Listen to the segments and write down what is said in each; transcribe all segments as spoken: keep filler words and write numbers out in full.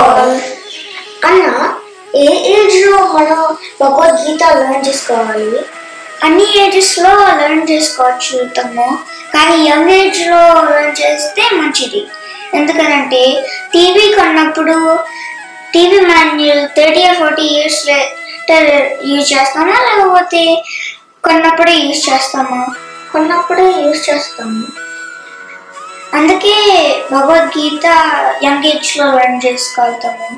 All. అన్న, ఏ ఏజ్లో మనం భగవద్గీత లెర్న్ చేసుకోవాలి? అన్ని ఏజెస్లో లెర్న్ చేసుకోవచ్చు తమ్ము, కానీ యంగ్ ఏజ్లో లెర్న్ చేస్తే మంచిది. ఎందుకంటే టీవీ కొన్నప్పుడు TV manual thirty or forty years later use చేస్తామా, లేకపోతే కొన్నప్పుడే యూజ్ చేస్తామా? కొన్నప్పుడే యూజ్ చేస్తాము. అందుకే భగవద్గీత యంగ్ ఏజ్లో లెర్న్ చేసుకోగలుగుతాము.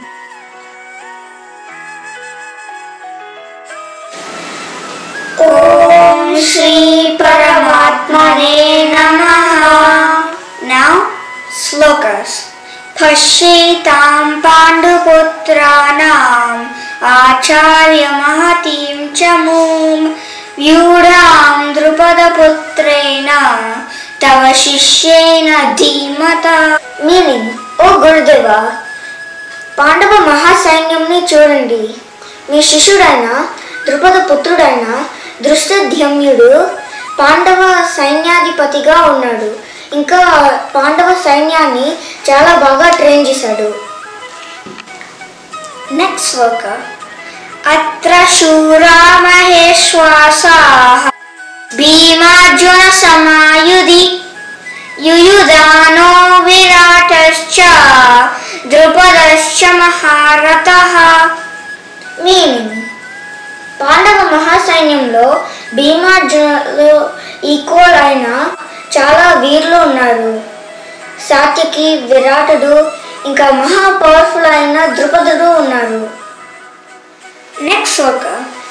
ఓం శ్రీ పరమాత్మనే నమః. Now శ్లోకాస్. పశ్యేతాం పాండుపుత్రాణం ఆచార్య మహతీం చ మూం వ్యూఢాం ద్రుపదపుత్రేణ తవ శిష్యేన ధీమత. మీనింగ్: ఓ గురుదేవ, పాండవ మహాసైన్యంని చూడండి. మీ శిష్యుడైన ద్రుపద పుత్రుడైన దృష్టద్యుమ్నుడు పాండవ సైన్యాధిపతిగా ఉన్నాడు. ఇంకా పాండవ సైన్యాన్ని చాలా బాగా ట్రైన్ చేశాడు. నెక్స్ట్ శ్లోక. అత్ర శూరా మహేశ్వాసాః భీమార్జున సమాయుధి యుయుధానో విరాటశ్చ ద్రుపదశ్చ మహారథః. మీనింగ్: పాండవ మహాసైన్యంలో భీమార్జునులు ఈక్వల్ అయిన చాలా వీరులు ఉన్నారు. సాత్యకి, విరాటుడు, ఇంకా మహా పవర్ఫుల్ అయిన ద్రుపదుడు ఉన్నారు. నెక్స్ట్ శ్లోక.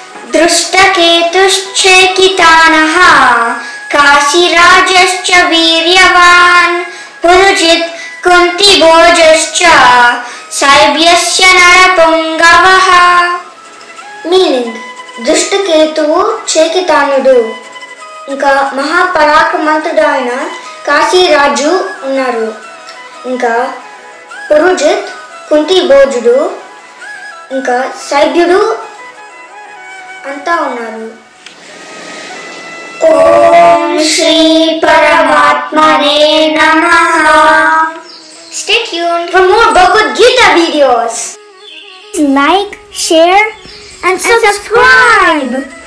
దృష్టకేతుశ్చేకితానః కాశీరాజశ్చ వీర్యవాన్ పురుజిత్ కుంతిభోజశ్చ సైభ్యస్య నరపుంగవః. మీనింగ్: దృష్టకేతువు, చేకితానుడు, ఇంకా మహాపరాక్రమంతుడు అయిన కాశీరాజు ఉన్నారు. ఇంకా పురుజిత్, కుంతిభోజుడు, ఇంకా సైభ్యుడు అంతా ఉన్నారు. ఓం శ్రీ పరమాత్మనే నమః. Stay tuned for more Bhagavad Gita videos. Like, share and subscribe.